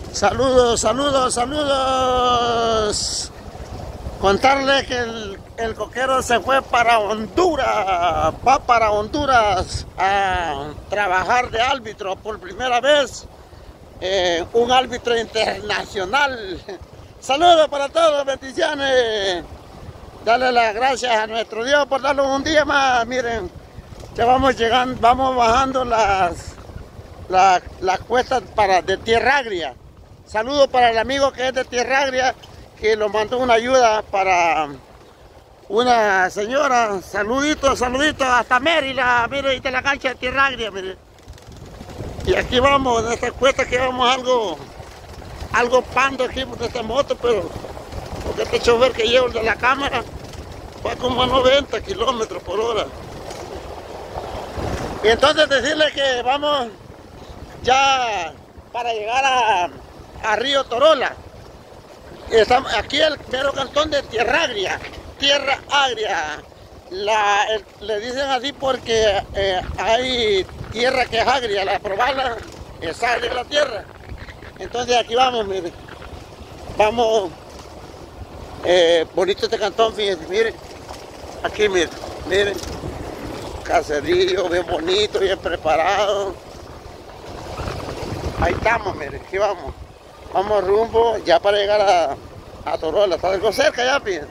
Saludos, saludos, saludos. Contarle que el coquero se fue para Honduras, va para Honduras a trabajar de árbitro por primera vez, un árbitro internacional. Saludos para todos, bendiciones. Darle las gracias a nuestro Dios por darnos un día más. Miren, ya vamos llegando, vamos bajando las cuestas de Tierra Agria. Saludos para el amigo que es de Tierra Agria, que nos mandó una ayuda para una señora. Saluditos, saluditos hasta Mérida, mire, de la cancha de Tierra Agria, mire. Y aquí vamos, en esta cuesta que vamos algo pando aquí por esta moto, pero porque este chofer que llevo de la cámara va como a 90 kilómetros por hora. Y entonces decirle que vamos ya para llegar a Río Torola. Estamos aquí el mero cantón de Tierra Agria. Tierra Agria. Le dicen así porque hay tierra que es agria, la probarla es agria la tierra. Entonces aquí vamos, miren. Vamos, bonito este cantón, fíjense, miren. Aquí, miren. Caserío, bien bonito, bien preparado. Ahí estamos, miren, aquí vamos. Vamos rumbo ya para llegar a Torola, está algo cerca ya, fíjense.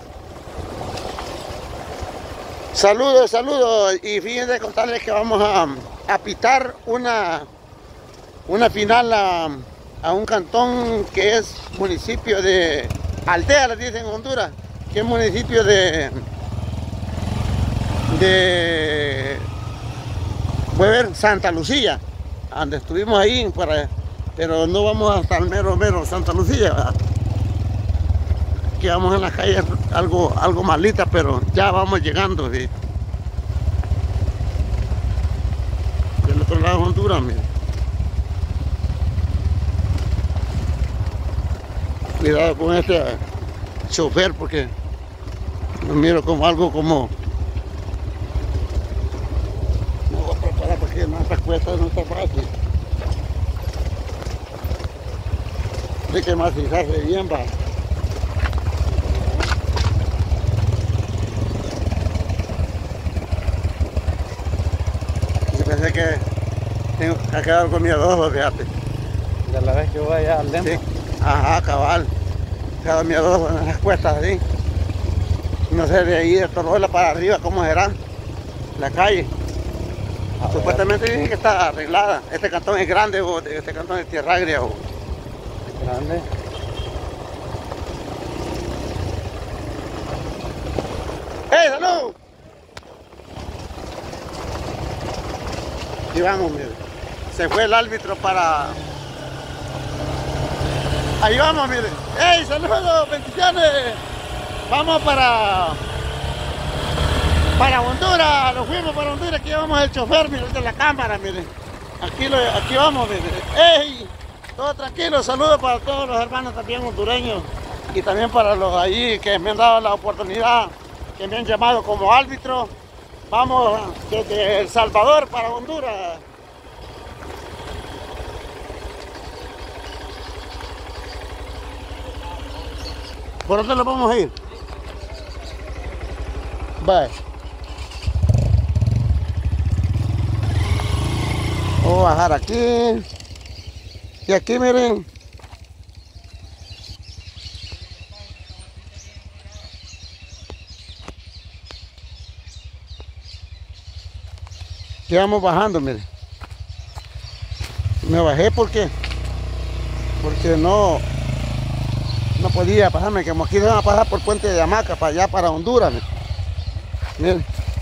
Saludos, saludos. Y fíjense contarles que vamos a pitar una final a un cantón que es municipio de Aldea, le dicen en Honduras, que es municipio de voy a ver, Santa Lucía, donde estuvimos ahí, pero no vamos hasta el mero Santa Lucía, ¿verdad? Que vamos en las calles algo malita, pero ya vamos llegando, ¿sí? Del otro lado de Honduras, miren. Cuidado con este chofer porque lo miro como algo como... Me voy a preparar porque en estas cuestas no está fácil. Hay que macijarse bien, va. Yo pensé que ha quedado con miedoso, fíjate. De la vez que voy allá al dentro. Sí. Ajá, cabal. Quedado miedoso en esas cuestas así. No sé, de ahí de Torola para arriba, ¿cómo será? La calle. Supuestamente dicen que está arreglada. Este cantón es grande, este cantón es Tierra Agria. Grande. ¡Hey, salud! Y vamos, mire. Se fue el árbitro para... Ahí vamos, mire. ¡Hey, saludos! ¡Bendiciones! Vamos para Honduras. Nos fuimos para Honduras. Aquí vamos el chofer, mire, de la cámara, mire. Aquí vamos, mire. ¡Hey! Todo tranquilo. Saludos para todos los hermanos también hondureños. Y también para los allí que me han dado la oportunidad, que me han llamado como árbitro. Vamos desde El Salvador para Honduras. ¿Por dónde nos vamos a ir? Vale. Vamos a bajar aquí. Y aquí miren. Aquí vamos bajando, miren. Me bajé porque no podía pasarme, como aquí se van a pasar por Puente de Hamaca para allá, para Honduras. Miren.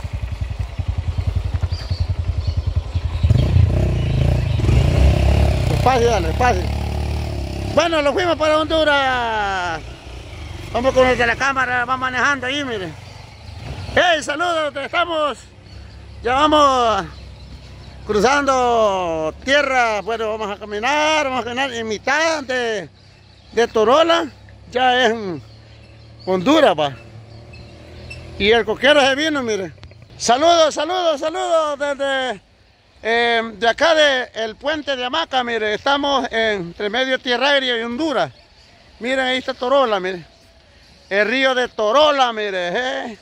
Despacio, dale, despacio. Bueno, lo fuimos para Honduras. Vamos con el de la cámara, va manejando ahí, miren. ¡Hey, saludos! Estamos, ya vamos cruzando tierra. Bueno, vamos a caminar en mitad de Torola. Ya es en Honduras, va. Y el coquero se vino, mire. Saludos, saludos, saludos desde De acá del puente de Hamaca, mire, estamos entre medio Tierra Aérea y Honduras. Miren, ahí está Torola, mire. El río de Torola, mire.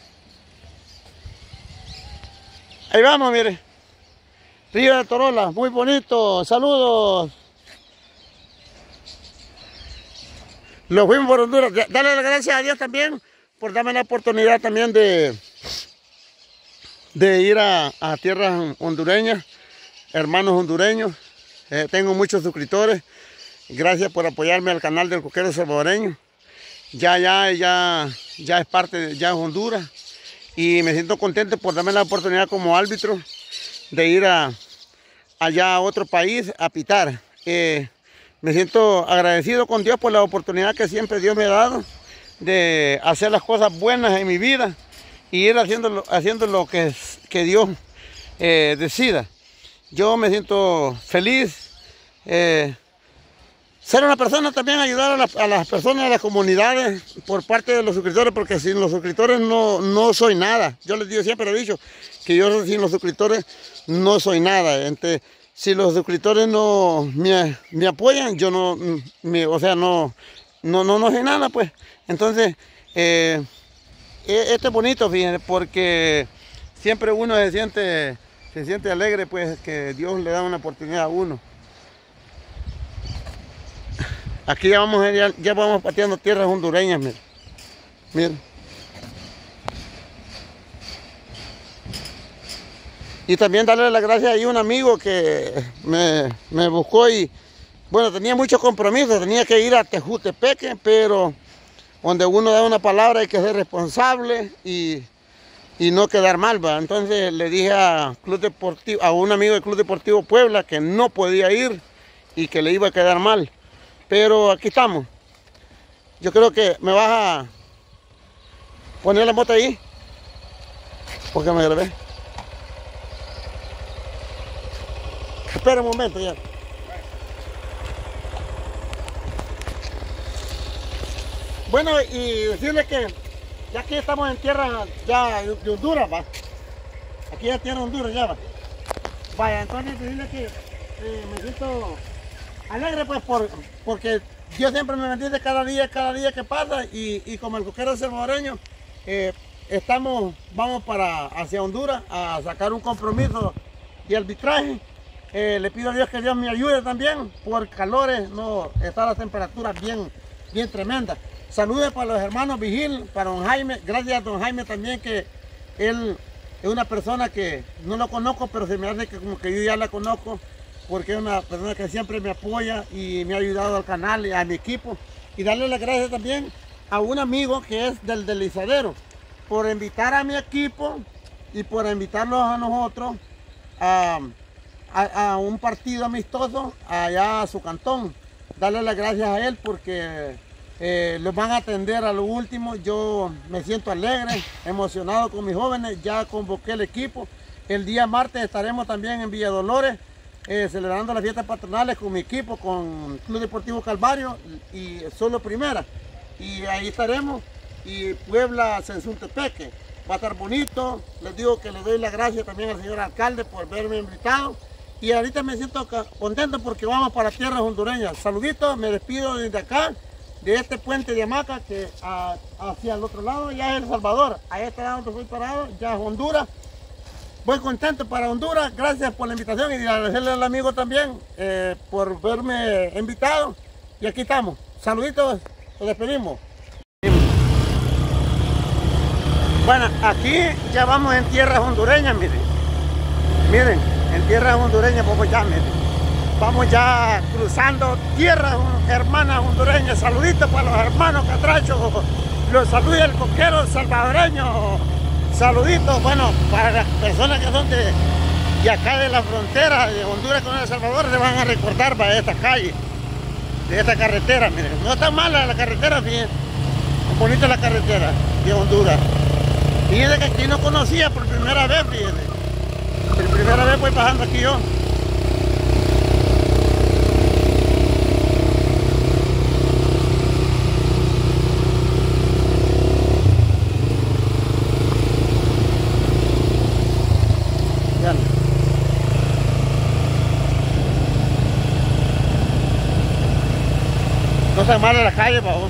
Ahí vamos, mire. Río de Torola, muy bonito. Saludos. Lo fuimos por Honduras. Dale las gracias a Dios también por darme la oportunidad también de ir a tierras hondureñas, hermanos hondureños. Tengo muchos suscriptores. Gracias por apoyarme al canal del Coquero Salvadoreño. Ya es parte, ya es Honduras. Y me siento contento por darme la oportunidad como árbitro de ir allá a otro país a pitar. Me siento agradecido con Dios por la oportunidad que siempre Dios me ha dado de hacer las cosas buenas en mi vida y ir haciendo lo que Dios decida. Yo me siento feliz. Ser una persona también, ayudar a las personas, a las comunidades por parte de los suscriptores, porque sin los suscriptores no soy nada. Yo les digo, siempre he dicho que yo sin los suscriptores no soy nada. Entonces, si los suscriptores no me apoyan, yo no soy nada, pues. Entonces, esto es bonito, fíjense, porque siempre uno se siente alegre, pues, que Dios le da una oportunidad a uno. Aquí ya vamos pateando tierras hondureñas, miren. Miren. Y también darle las gracias a un amigo que me buscó y, bueno, tenía muchos compromisos, tenía que ir a Tejutepeque, pero donde uno da una palabra hay que ser responsable y no quedar mal, ¿va? Entonces le dije a un amigo del Club Deportivo Puebla que no podía ir y que le iba a quedar mal. Pero aquí estamos. Yo creo que me vas a poner la moto ahí, porque me grabé. Espera un momento ya. Bueno, y decirles que ya aquí estamos en tierra ya de Honduras, va. Aquí ya tierra de Honduras, ya va. Vaya, entonces decirles que me siento alegre, pues, porque Dios siempre me bendice cada día que pasa, y como el Coquero Salvadoreño vamos hacia Honduras a sacar un compromiso de arbitraje. Le pido a Dios que Dios me ayude también, por calores, no están las temperaturas bien tremendas. Saludos para los hermanos Vigil, para don Jaime. Gracias a don Jaime también, que él es una persona que no lo conozco, pero se me hace que como que yo ya la conozco, porque es una persona que siempre me apoya y me ha ayudado al canal y a mi equipo. Y darle las gracias también a un amigo que es del deslizadero, por invitar a mi equipo y por invitarlos a nosotros a un partido amistoso allá a su cantón. Darle las gracias a él porque los van a atender a lo último. Yo me siento alegre, emocionado con mis jóvenes. Ya convoqué el equipo. El día martes estaremos también en Villa Dolores celebrando las fiestas patronales con mi equipo, con Club Deportivo Calvario y Solo Primera. Y ahí estaremos. Y Puebla Tejutepeque. Va a estar bonito. Les digo que le doy las gracias también al señor alcalde por haberme invitado. Y ahorita me siento contento porque vamos para tierras hondureñas. Saluditos, me despido desde acá, de este puente de Hamaca, que hacia el otro lado ya es El Salvador. Ahí está donde estoy parado, ya es Honduras. Voy contento para Honduras. Gracias por la invitación y agradecerle al amigo también por verme invitado. Y aquí estamos. Saluditos, nos despedimos. Bueno, aquí ya vamos en tierras hondureñas, miren. Miren, en tierras hondureñas vamos ya, miren. Vamos ya cruzando tierras hermanas hondureñas. Saluditos para los hermanos catrachos. Los saluda el Coquero Salvadoreño. Saluditos, bueno, para las personas que son de acá de la frontera de Honduras con El Salvador, se van a recordar para esta calle, de esta carretera, miren. No está mala la carretera, fíjense. Es bonita la carretera de Honduras. Fíjense que aquí no conocía por primera vez, fíjense. Por primera vez voy pasando aquí yo. No se mala la calle, pavo.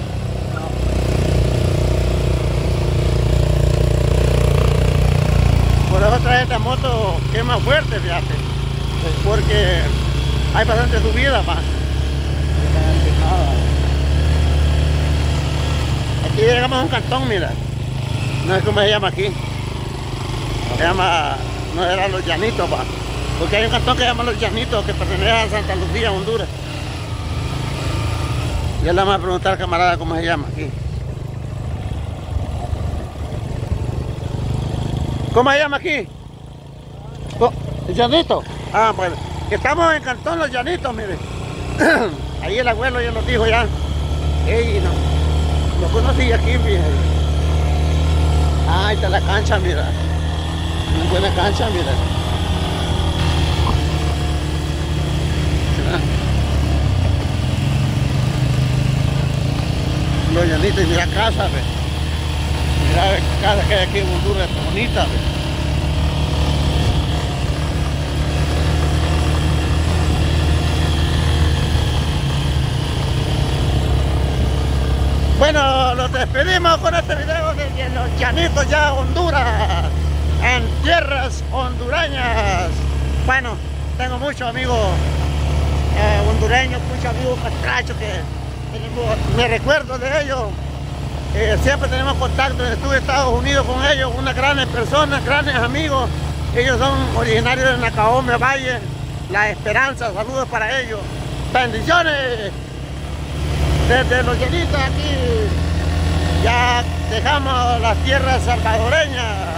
Por eso trae esta moto que es más fuerte, fíjate. Porque hay bastante subida, pa. Aquí llegamos a un cantón, mira. No sé cómo se llama aquí. Se llama, no era Los Llanitos, pa. Porque hay un cantón que se llama Los Llanitos, que pertenece a Santa Lucía, Honduras. Ya le vamos a preguntar al camarada cómo se llama aquí. ¿Cómo se llama aquí? ¿El Llanito? Ah, bueno. Que estamos en Cantón Los Llanitos, mire. Ahí el abuelo ya nos dijo ya. Ey, no. Lo conocí aquí, fíjate. Ah, ahí está la cancha, mira. Una buena cancha, mira. Los Llanitos, y mira casa, ve. Mira la casa que hay aquí en Honduras, está bonita, ve. Bueno, los despedimos con este video de Los Llanitos, ya Honduras, en tierras hondureñas. Bueno, tengo muchos amigos hondureños, muchos amigos catrachos que me recuerdo de ellos. Siempre tenemos contacto. Estuve en Estados Unidos con ellos, unas grandes personas, grandes amigos. Ellos son originarios de Nacaome Valle, La Esperanza. Saludos para ellos. Bendiciones. Desde Los Llanitos aquí ya dejamos las tierras salvadoreñas.